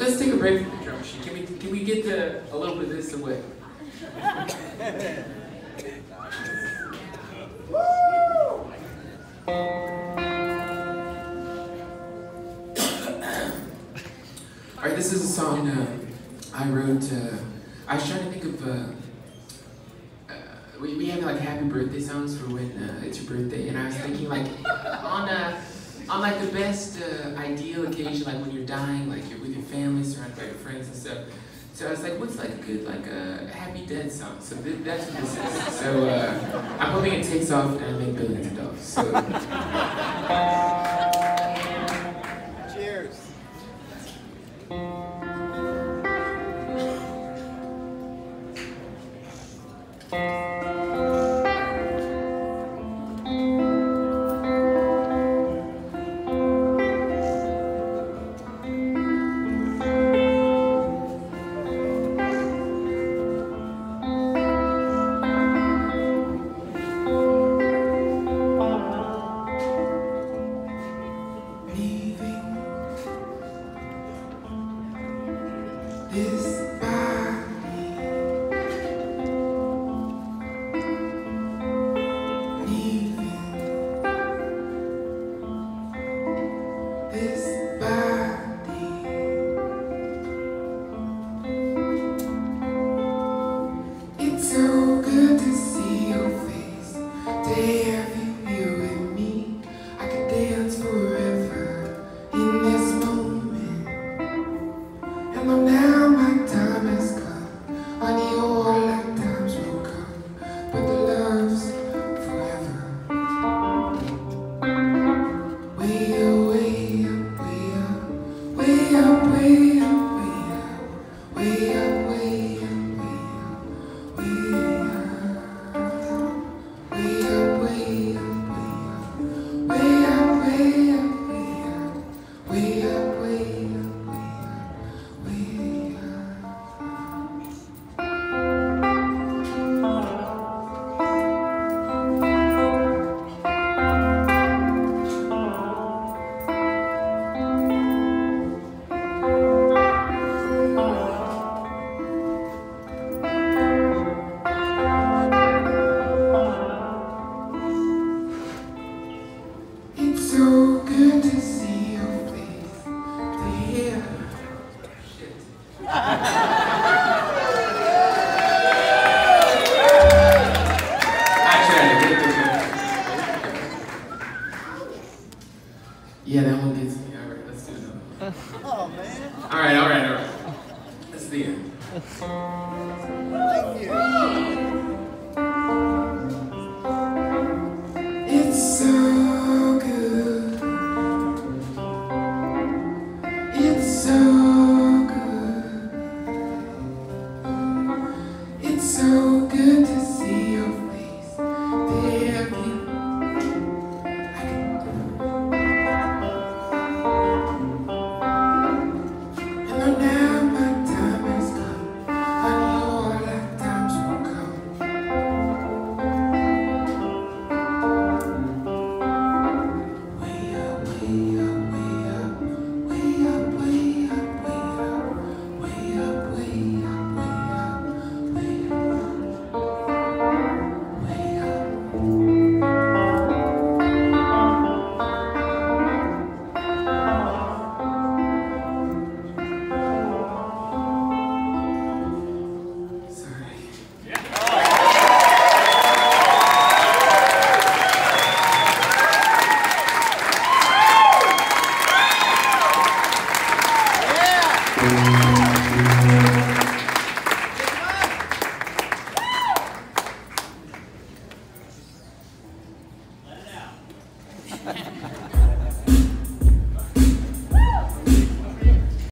let's take a break from the drum machine. Can we get a little bit of this away? All right, this is a song I wrote. I was trying to think of. We have like happy birthday songs for when it's your birthday, and I was thinking like on like the best ideal occasion, like when you're dying, like you're with your family, surrounded by your friends and stuff. So I was like, what's like a good like a happy dead song? So that's what this is. So I'm hoping it takes off and I make billions of dollars. So. Cheers. This body, leaving this body. It's so good to see your face, to have you here with me. I could dance forever in this moment. And now my time has come. I knew all lifetimes will come, but the love's forever. Way up, way up, way up, way up, way up, way up, way up, way up, way up, way up, way up, way up, way up, way up, way up, way up. It's so good to see your face, to hear. Shit. Yeah, that one gets me. Alright, let's do another one. Oh, man. Alright. That's the end. Thank you. It's so good. It's so good. It's so good to see your face, to have you. And now my time has come. I know all lifetimes will come. Way up, way up, way up, way up, way up, way up, way up, way up, way up, way up, way up. Let it out.